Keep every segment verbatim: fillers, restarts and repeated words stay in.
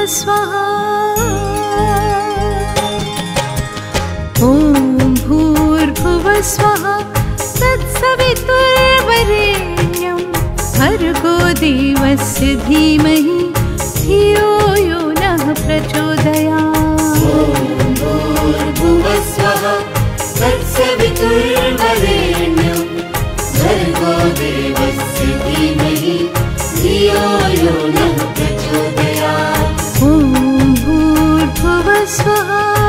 स्वाहा ॐ भूर्भुवः स्वः तत्सवितुर्वरेण्यं भर्गो देवस्य धीमहि धियो यो नः प्रचोदयात् ॐ भूर्भुवः स्वः तत्सवितुर्वरेण्यं भर्गो देवस्य धीमहि धियो यो नः प्रचोदयात् ॐ भूर्भुवः स्वः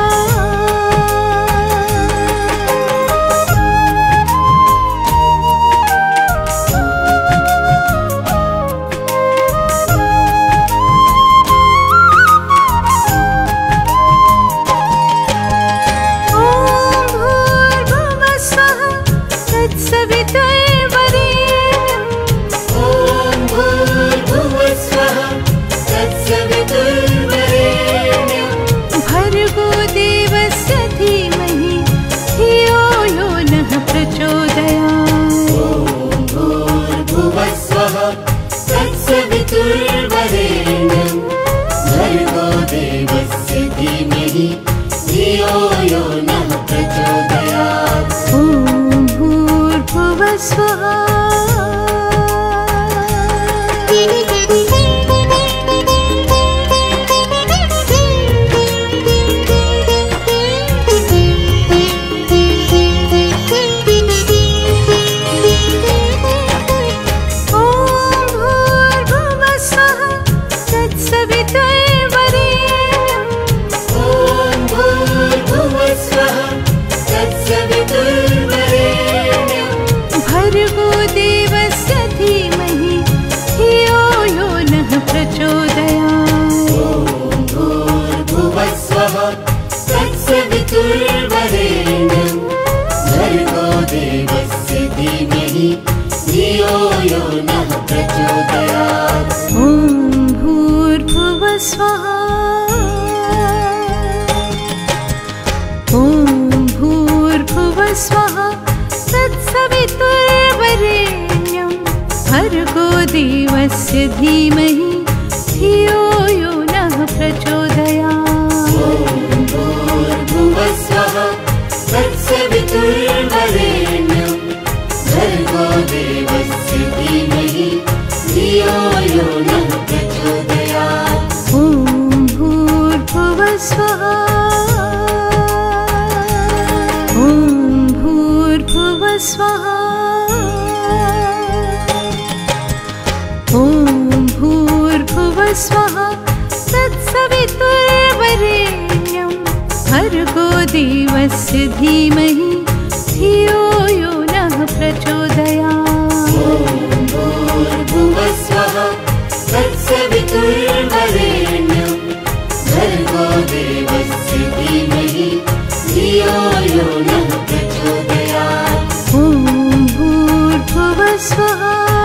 तत्सवितुर्वरेण्यं भर्गो देवस्य धीमहि धियो यो नः प्रचोदयात् ॐ भूर्भुवः स्वः तत्सवितुर्वरेण्यं भर्गो देवस्य धीमहि धियो यो नः प्रचोदयात् ॐ भूर्भुवः स्वः ॐ भूर्भुवः स्वः तत्सवितुर्वरेण्यं भर्गो देवस्य धीमहि धियो यो नः प्रचोदयात् तत्सवितुर्वरेण्यं भर्गो देवस्य धीमहि धियो यो नः प्रचोदयात् ॐ भूर्भुवः स्वः ॐ भूर्भुवः स्वः ॐ भूर्भुवः स्वः तत्सवितुर्वरेण्यं भर्गो देवस्य धीमहि धियो यो नः प्रचोदयात् ॐ भूर्भुवः स्वः तत्सवितुर्वरेण्यं भर्गो देवस्य धीमहि धियो यो नः प्रचोदयात् ॐ भूर्भुवः स्वः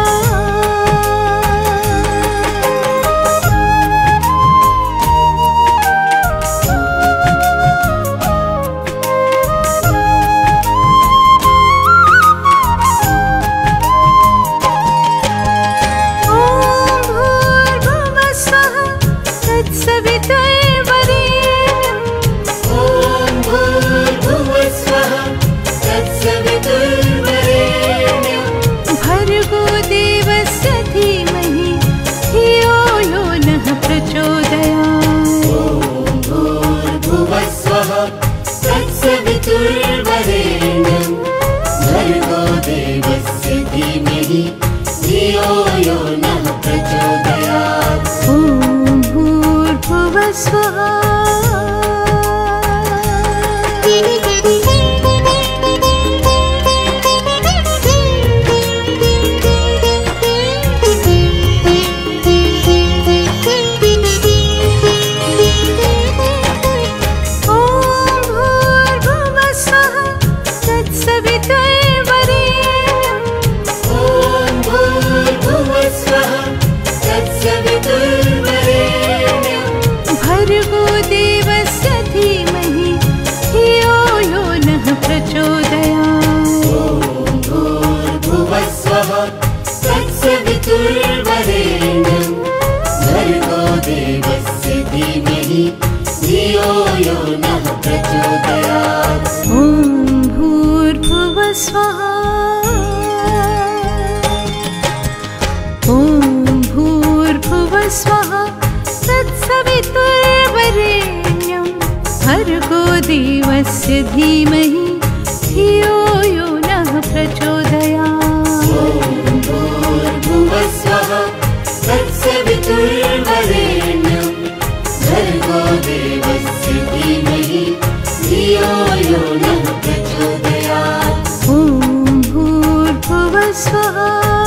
तत्सवितुर्वरेण्यं भर्गो देवस्य धीमहि धियो यो नः प्रचोदयात् ॐ भूर्भुवः स्वः तत्सवितुर्वरेण्यं भर्गो देवस्य धीमहि धीमहि धियो यो नः प्रचोदयात्। ॐ भूर्भुवस्वः तत्सवितुर्वरेण्यं भर्गो देवस्य धीमहि धियो यो नः प्रचोदयात्। ॐ भूर्भुवस्वः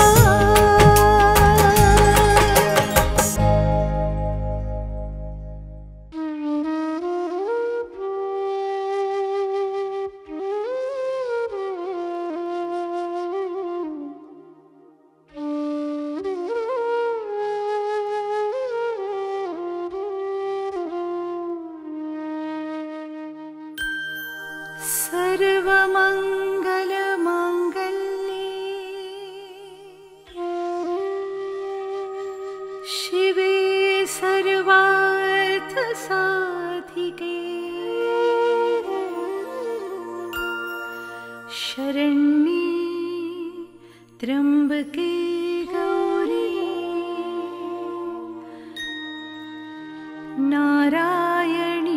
सर्वमङ्गलमाङ्गल्ये शिवे सर्वार्थसाधिके शरण्ये त्र्यम्बके गौरी नारायणी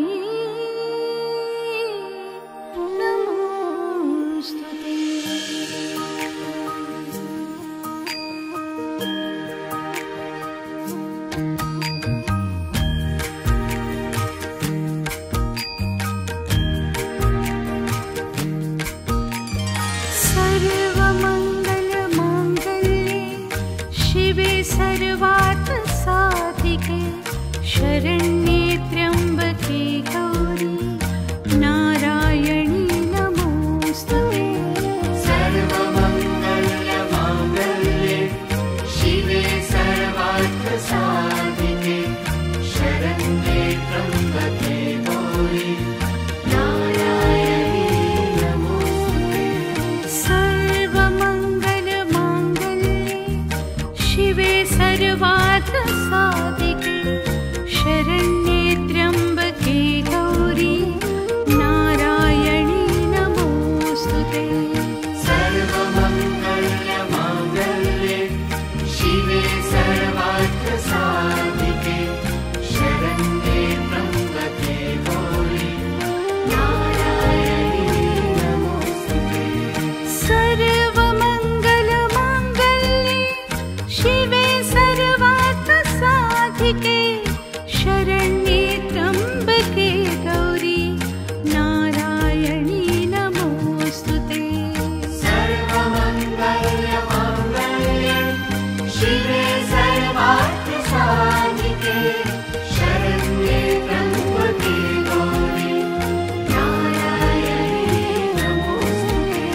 सर्वार्थसाधिके शरण्ये त्र्यम्बके गौरी नारायणी नमोस्तुते। सर्वमङ्गलमाङ्गल्ये शिवे सर्वार्थसाधिके शरण्ये त्र्यम्बके गौरी नारायणी नमोस्तुते। सर्वमङ्गलमाङ्गल्ये शिवे सर्वार्थसाधिके शरण्ये त्र्यम्बके गौरी नारायणी नमोस्तुते। सर्वमङ्गलमाङ्गल्ये शिवे सर्वार्थसाधिके शरण्ये त्र्यम्बके गौरी नारायणी नमोस्तुते। सर्वमङ्गलमाङ्गल्ये शिवे सर्वार्थसाधिके शरण्ये त्र्यम्बके गौरी नारायणी नमोस्तुते। सर्वमङ्गलमाङ्गल्ये शिवे सर्वार्थसाधिके शरण्ये त्र्यम्बके गौरी नारायणी नमोस्तुते।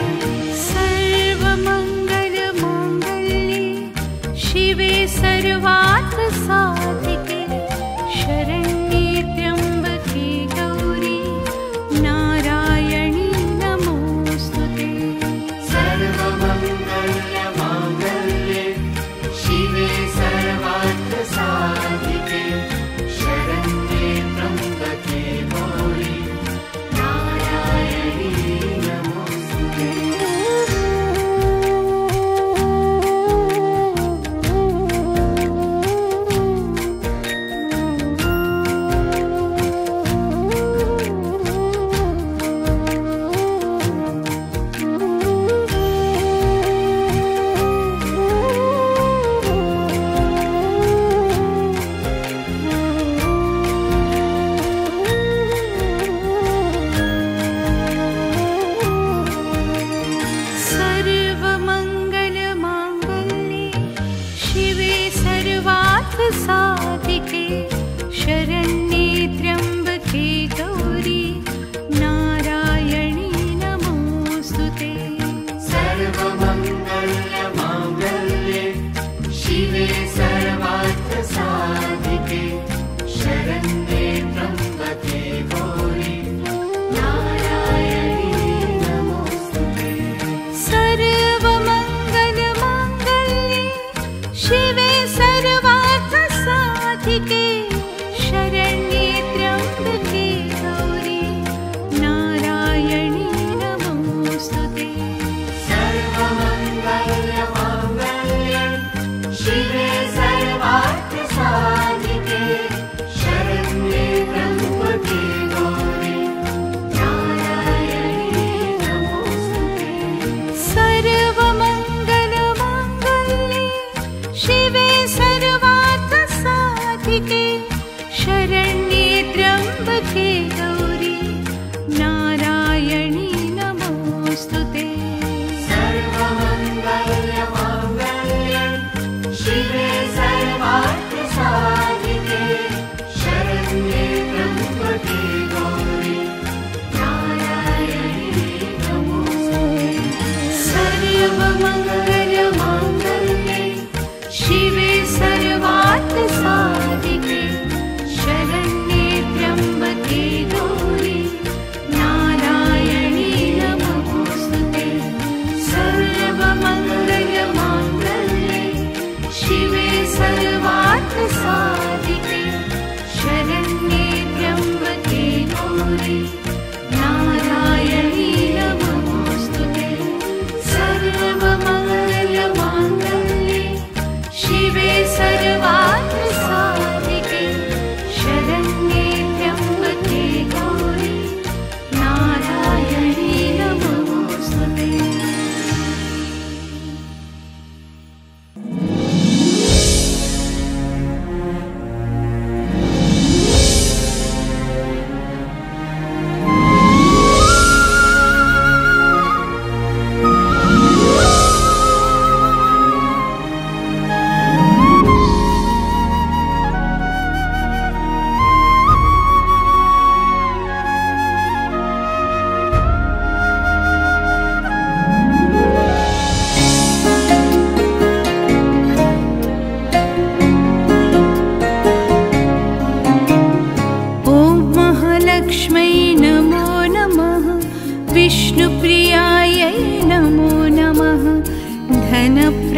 सर्वमङ्गलमाङ्गल्ये शिवे सर्वार्थसाधिके शरण्ये त्र्यम्बके गौरी नारायणी नमोस्तुते। सर्वमङ्गलमाङ्गल्ये शिवे सर्वार्थसाधिके शरण्ये त्र्यम्बके गौरी नारायणी नमोस्तुते। सर्वमङ्गलमाङ्गल्ये शिवे सर्वार्थसाधिके शरण्ये त्र्यम्बके गौरी नारायणी नमोस्तुते। सर्वमङ्गलमाङ्गल्ये शिवे सर्वार्थसाधिके शरण्ये त्र्यम्बके गौरी नारायणी नमोस्तुते। सर्वमङ्गलमाङ्गल्ये शिवे सर्वार्थसाधिके शरण्ये त्र्यम्बके गौरी नारायणी नमोस्तुते। सर्वमङ्गलमाङ्गल्ये शिवे सर्वार्थसाधिके शरण्ये त्र्यम्बके गौरी नारायणी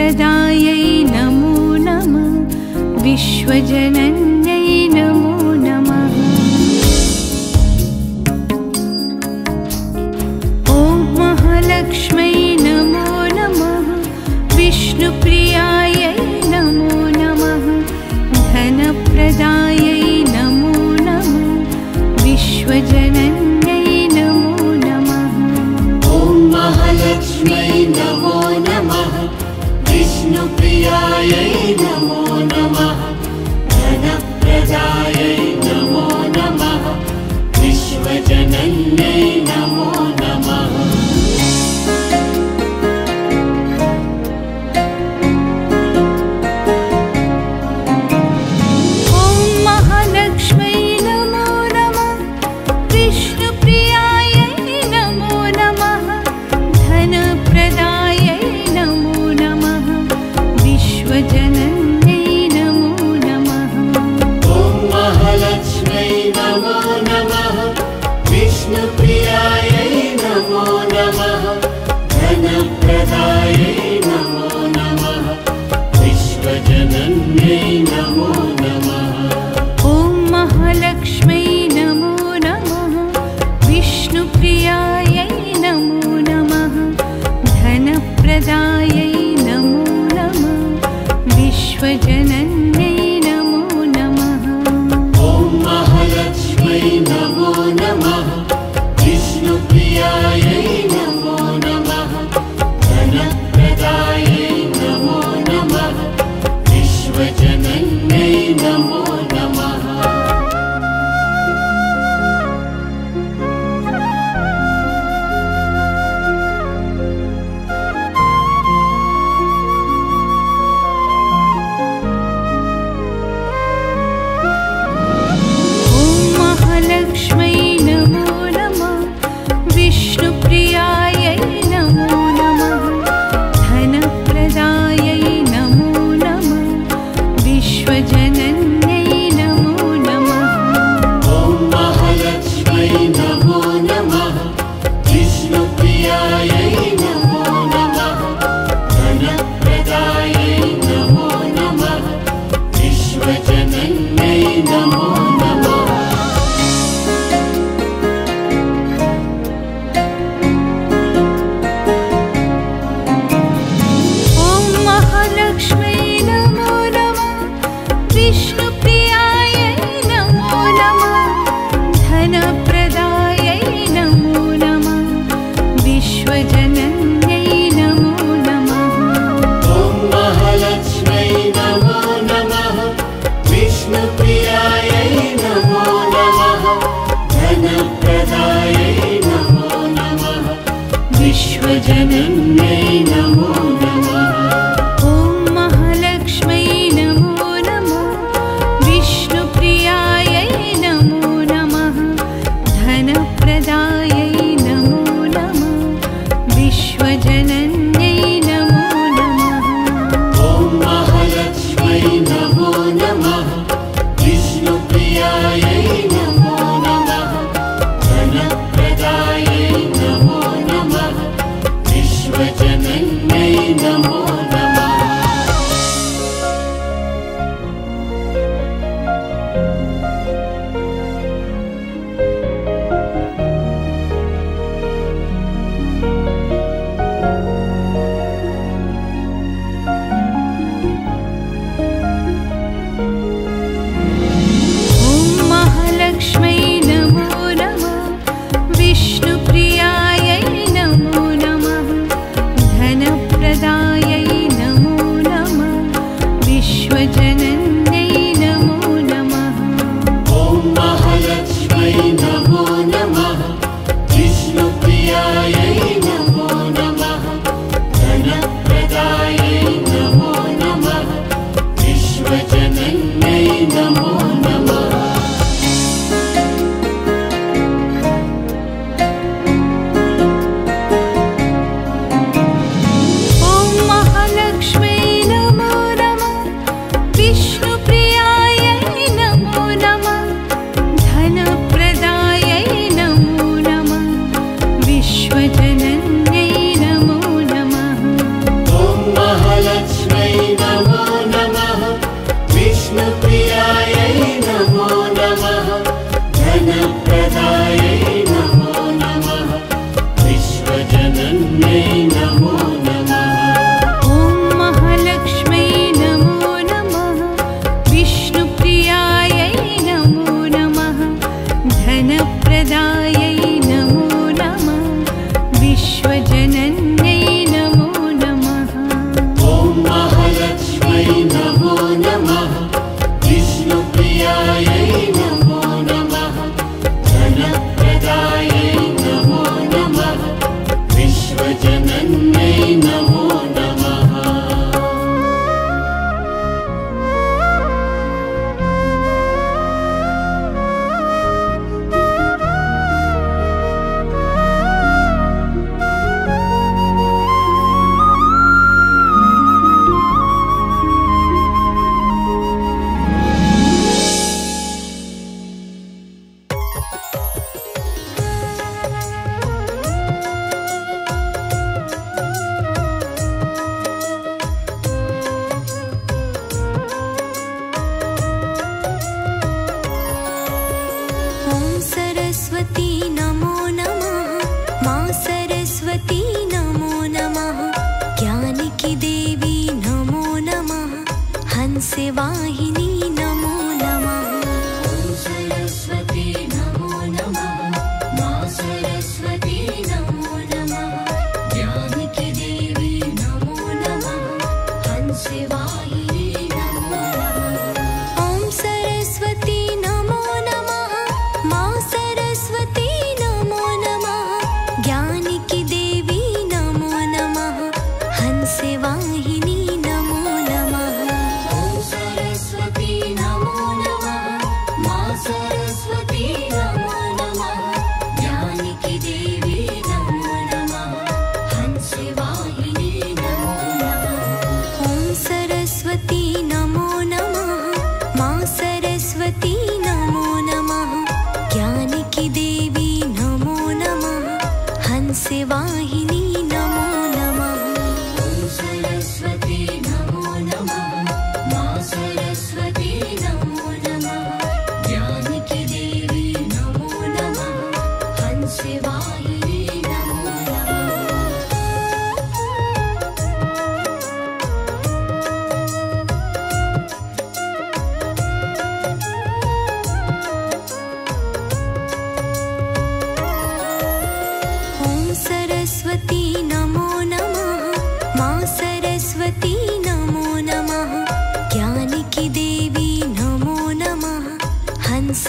धनप्रदायै नमो नमः विश्वजनन्यै नमो नमः। ॐ महालक्ष्मै नमो नमः विष्णुप्रियायै नमो नमः धनप्रदायै नमो नमः विश्वजनन्यै नमो नमः। ॐ महालक्ष्म्यै नमो नमः विष्णुप्रियायै नमो नमः धनप्रदायै नमो नमः विश्वजनन्यै नमो नमः। ॐ महालक्ष्मै नमो नमः विष्णुप्रियायै नमो नमः धनप्रदायै नमो नमः विश्वजनन्यै नमो नमः। ॐ महालक्ष्म्यै नमो नमः विष्णुप्रियायै नमो नमः धनप्रदायै नमो नमः विश्वजनन्यै नमो नमः। ॐ महालक्ष्मै नमो नमः विष्णुप्रियायै नमो नमः धनप्रदायै नमो नमः विश्वजनन्यै नमो नमः। ॐ महालक्ष्म्यै नमो नमः विष्णुप्रियायै नमो नमः धनप्रदायै नमो नमः विश्वजनन्यै नमो नमः। ॐ महालक्ष्मै नमो नमः विष्णुप्रियायै नमो नमः धनप्रदायै नमो नमः विश्वजनन्यै नमो नमः। ॐ महालक्ष्म्यै नमो नमः विष्णुप्रियायै नमो नमः धनप्रदायै नमो नमः विश्वजनन्यै नमो नमः। ॐ महालक्ष्मै नमो नमः विष्णुप्रियायै नमो नमः धनप्रदायै नमो नमः विश्वजनन्यै नमो नमः। ॐ महालक्ष्म्यै नमो नमः विष्णुप्रियायै नमो नमः धनप्रदायै नमो नमः विश्वजनन्यै नमो नमः। ॐ महालक्ष्मै नमो नमः विष्णुप्रियायै नमो नमः धनप्रदायै नमो नमः विश्वजनन्यै नमो नमः। ॐ महालक्ष्म्यै नमो नमः विष्णुप्रियायै नमो नमः धनप्रदायै नमो नमः विश्वजनन्यै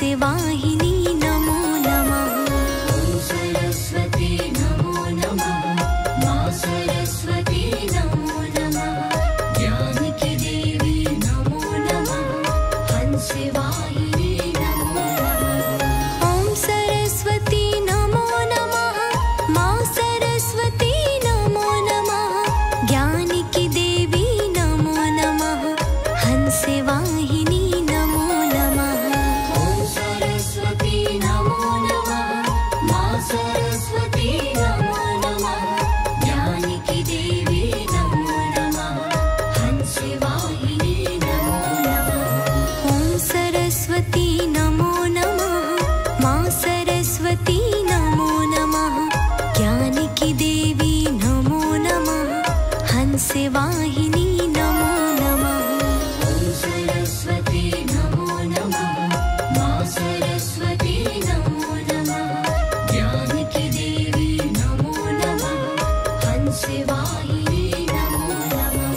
हंसवाहिनी नमो नमः। ॐ सरस्वती नमो नमः। मां सरस्वती नमो नमः। ज्ञान की देवी नमो नमः। हंसवाहिनी नमो नमः। ॐ सरस्वती नमो नमः। मां सरस्वती नमो नमः। ज्ञान की देवी नमो नमः। हंसवाहिनी नमो नमः। ॐ सरस्वती नमो नमः। मां सरस्वती नमो नमः। ज्ञान की देवी नमो नमः। हंसवाहिनी नमो नमः। ॐ सरस्वती नमो नमः। मां सरस्वती नमो नमः। ज्ञान की देवी नमो नमः। हंसवाहिनी नमो नमः। ॐ सरस्वती नमो नमः। मां सरस्वती नमो नमः। ज्ञान की देवी नमो नमः। हंसवाहिनी नमो नमः।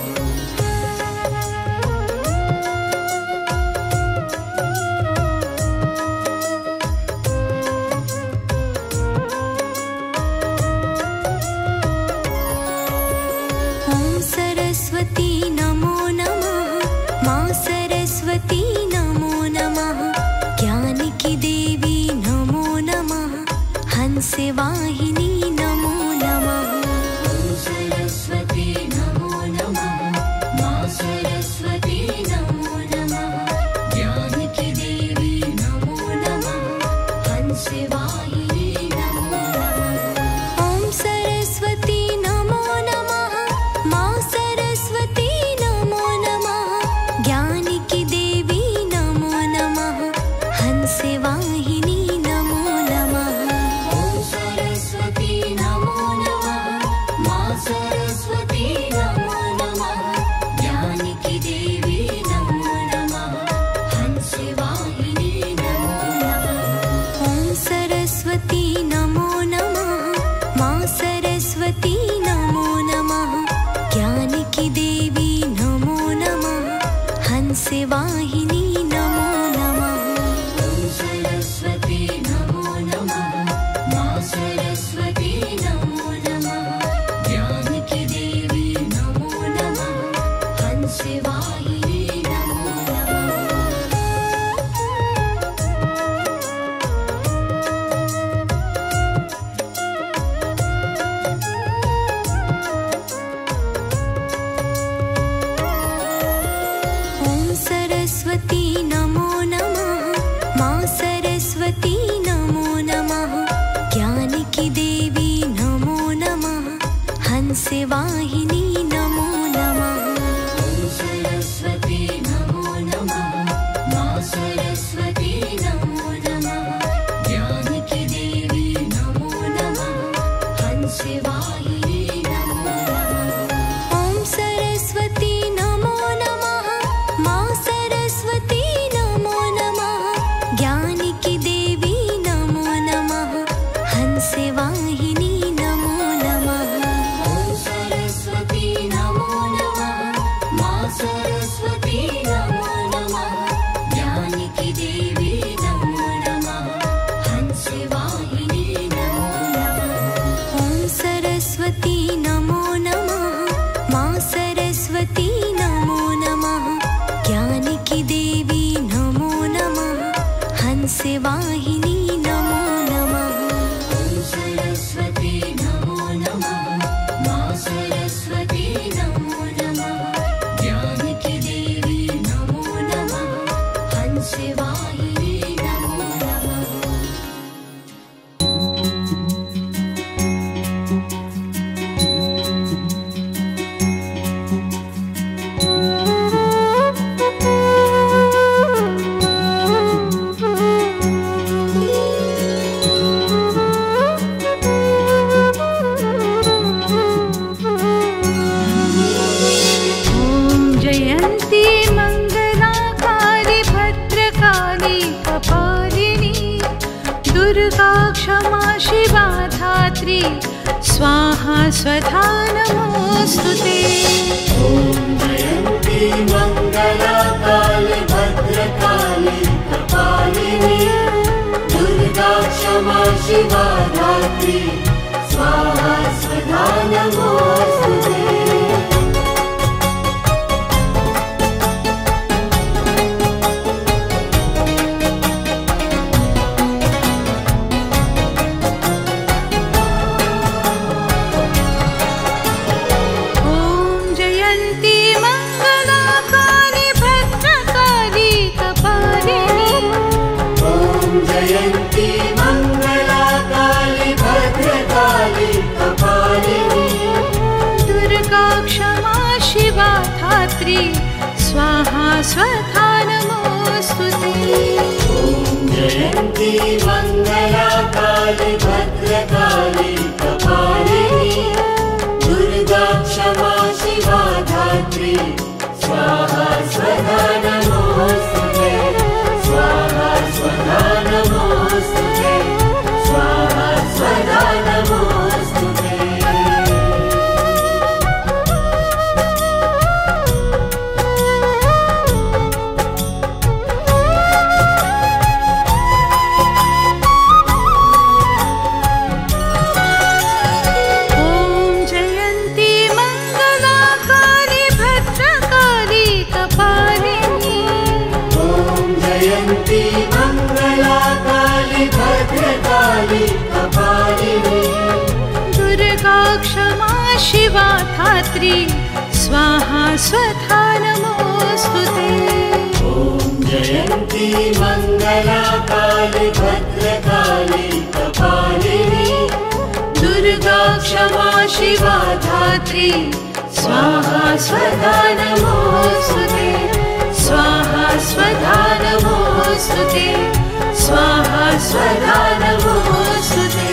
ॐ सरस्वती नमो नमः। मां सरस्वती नमो नमः। ज्ञान की देवी नमो नमः। हंसवाहिनी नमो नमः। ॐ सरस्वती नमो नमः। मां सरस्वती नमो नमः। ज्ञान की देवी नमो नमः। हंसवाहिनी नमो नमः। ॐ सरस्वती नमो नमः। मां सरस्वती नमो नमः। ज्ञान की देवी नमो नमः। हंसवाहिनी नमो नमः। ॐ सरस्वती नमो नमः। मां सरस्वती नमो नमः। ज्ञान की देवी नमो नमः। हंसवाहिनी नमो नमः। ॐ सरस्वती नमो नमः। मां सरस्वती नमो नमः। ज्ञान की देवी नमो नमः। हंसवाहिनी नमो नमः। ॐ सरस्वती नमो नमः। मां सरस्वती नमो नमः। ज्ञान की देवी नमो नमः। हंसवाहिनी नमो नमः। ॐ सरस्वती नमो नमः। मां सरस्वती नमो नमः। ज्ञान की देवी नमो नमः। हंसवाहिनी नमो नमः। ॐ सरस्वती नमो नमः। मां सरस्वती नमो नमः। ज्ञान की देवी नमो नमः। हंसवाहिनी नमो नमः। ॐ सरस्वती नमो नमः। मां सरस्वती नमो नमः। ज्ञान की देवी नमो नमः। हंसवाहिनी नमो नमः। ॐ सरस्वती नमो नमः। मां सरस्वती नमो नमः। ज्ञान की देवी नमो नमः। हंसवाहिनी नमो नमः। ॐ सरस्वती नमो नमः। मां सरस्वती नमो नमः। ज्ञान की देवी नमो नमः। हंसवाहिनी नमो नमः। ॐ सरस्वती नमो नमः। मां सरस्वती नमो नमः। ज्ञान की देवी नमो नमः। हंसवाहिनी नमो नमः। ॐ जयन्ती मङ्गलाकारि भद्रकाली कपालिनी दुर्गा क्षमा शिवा धात्री स्वाहा स्वधा नमोऽस्तु ते। ॐ जयन्ती मङ्गलाकाली भद्रकाली कपालिनी शिवा धात्री स्वाहा स्वधा नमोऽस्तुते जयन्ती मंगला काली भद्रकाली कपालिनी दुर्गा क्षमा शिवा धात्री स्वाहा स्वधा नमोऽस्तुते जयन्ती मंगला काली भद्रकाली कपालिनी दुर्गा क्षमा शिवा धात्री स्वाहा स्वधा नमोऽस्तुते स्वाहा स्वधा नमोऽस्तुते स्वाहा स्वधा नमोऽस्तुते मंगला काली भद्रकाली कपालिनी दुर्गा क्षमा शिवा धात्री स्वाहा स्वधा नमोऽस्तुते ॐ जयन्ती मंगला काली भद्रकाली कपालिनी दुर्गा क्षमा शिवा धात्री स्वाहा स्वधा नमोऽस्तुते स्वाहा स्वधा नमोऽस्तुते स्वाहा स्वधा नमोऽस्तुते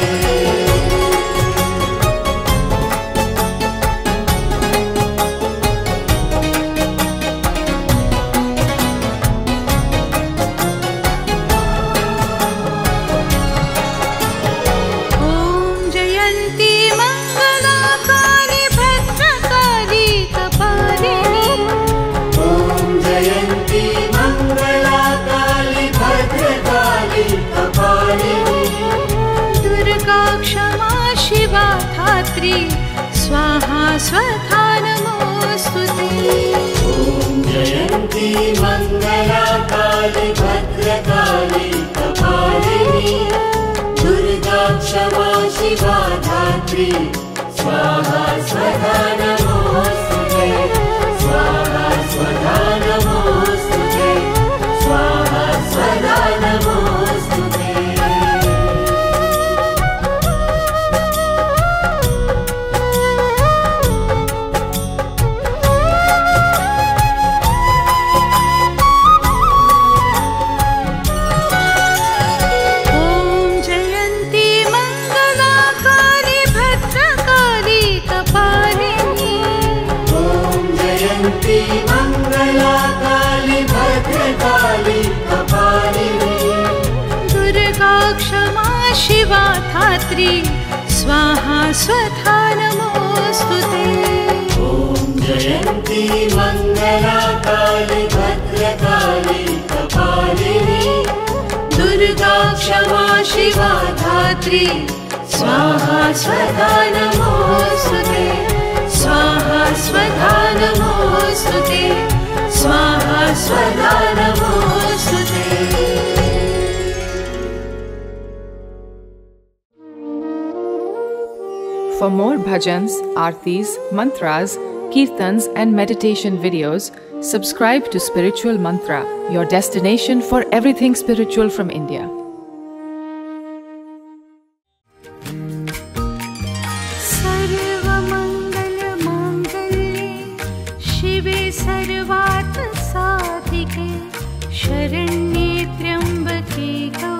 स्वाहा स्वधा नमोऽस्तुते ॐ जयन्ती मंगला काली भद्रकाली कपालिनी दुर्गा क्षमा शिवा धात्री स्वाहा स्वधा नमोऽस्तुते स्वाहा स्वधा नमोऽस्तुते स्वाहा स्वधा नमोऽस्तुते मंगला काली भद्रकाली कपालिनी दुर्गा क्षमा शिवा धात्री स्वाहा स्वधा नमोऽस्तुते ॐ जयन्ती मंगला काली भद्रकाली कपालिनी दुर्गा क्षमा शिवा धात्री स्वाहा स्वधा नमोऽस्तुते स्वाहा स्वधा नमोऽस्तुते स्वाहा स्वधा नमोऽस्तुते For more bhajans, aartis, mantras, kirtans and meditation videos, subscribe to Spiritual Mantra, your destination for everything spiritual from India. सर्वार्थ साधिके शरण्ये त्र्यंबके